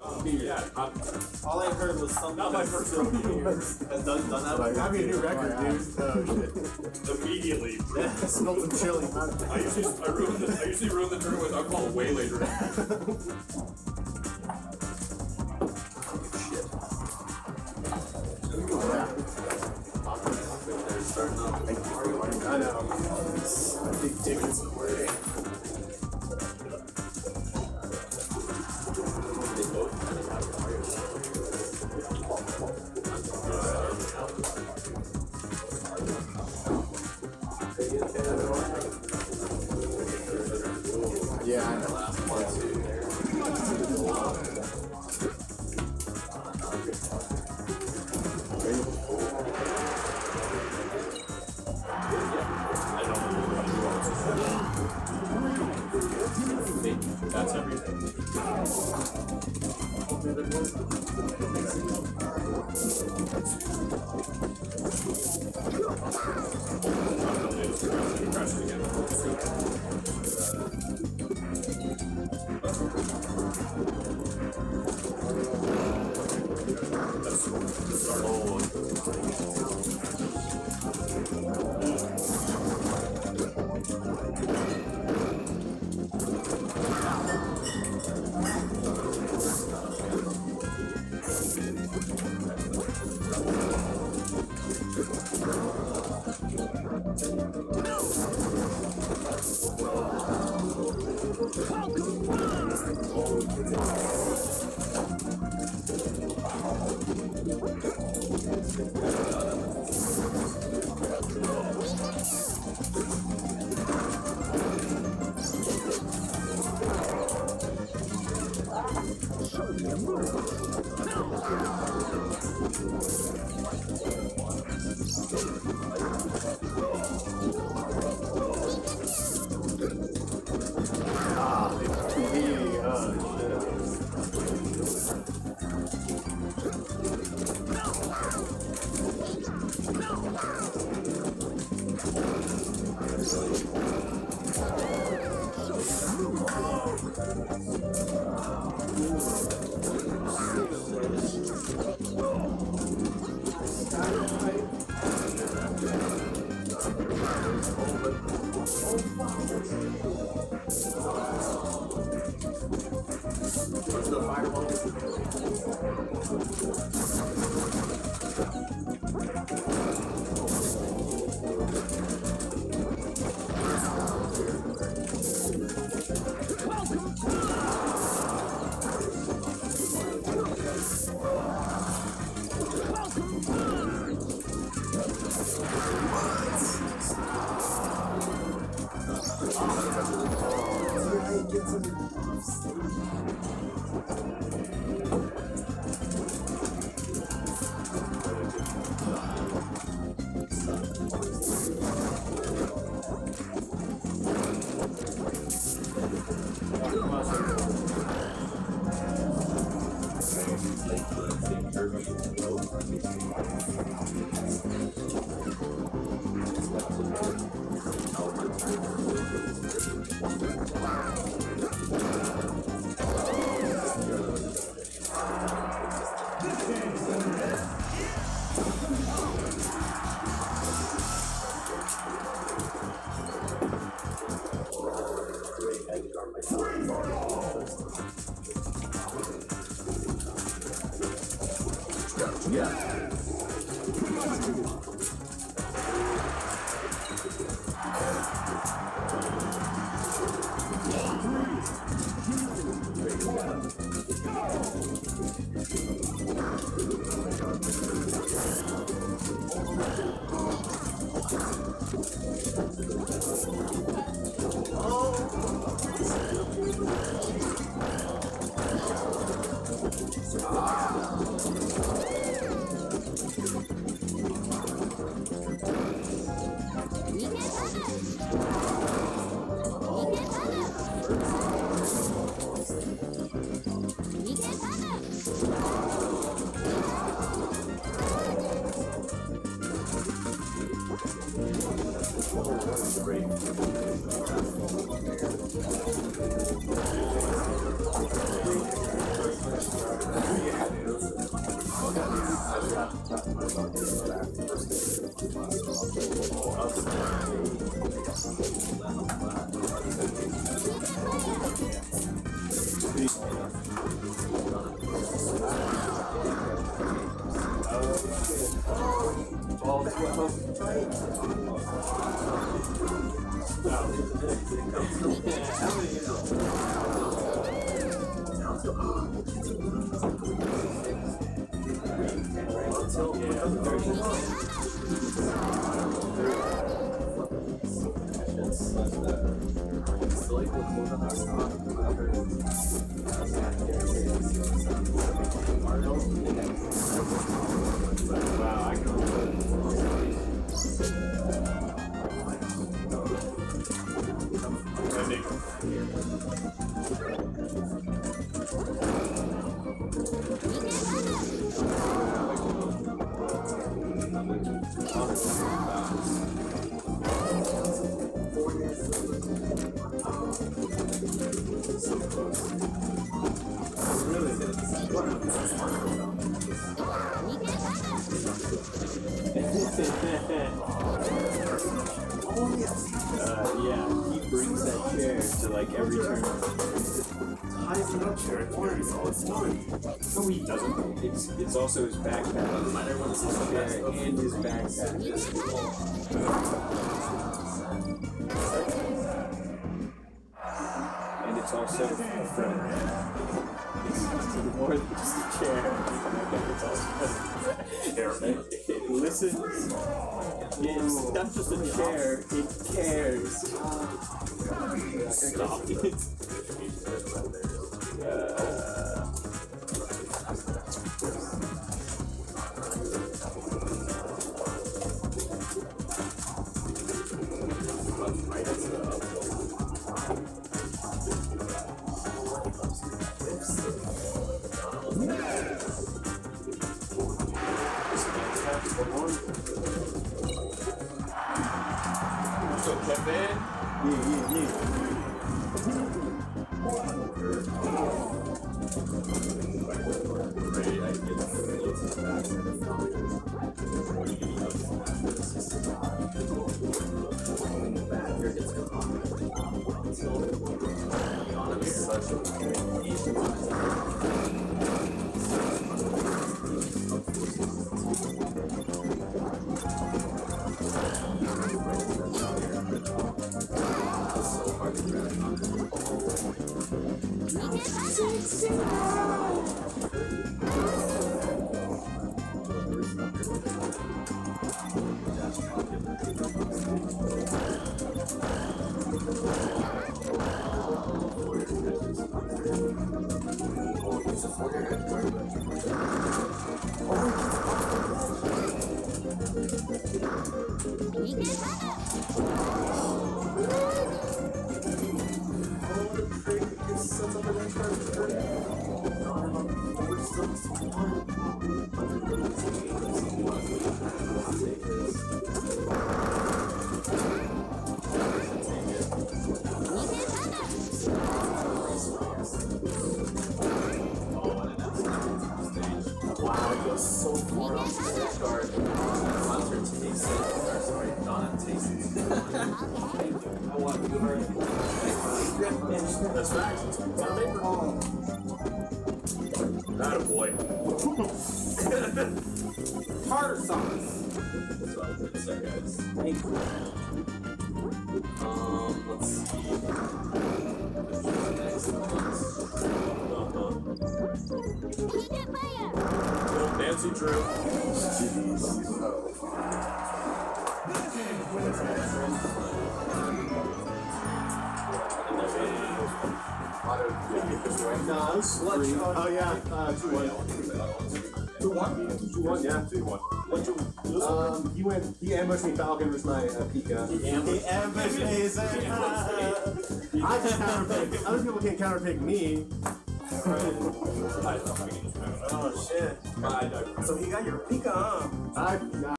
Yeah, all I heard was something. Not my first rodeo. Has done that. Like, that'd be a new record, dude. Oh shit. Immediately. Smelled some chili. I usually ruin the tournament with alcohol way later. I know. I think tickets are working. Yeah, I know. That's everything. Yeah, he brings that chair to like every turn. Ties it up chair. It's all it's done. No, he doesn't. It's also his backpack. Yeah, and his backpack. And it's also a friend. It's more than just a chair. It's also it listens. It's not just a chair, it cares. Stop it. So Kevin. Yeah. That's facts. It's on paper. Attaboy. Tartar sauce. That's what guys. Thank you. Let's see. Nancy Drew. No, it's free. Oh yeah, 2-1. 2-1? 2-1, yeah. 2-1. He ambushed me. Falcon was my Pika. He ambushed me. I just counterpick. Other people can't counterpick me. Oh shit. So he got your Pika, huh?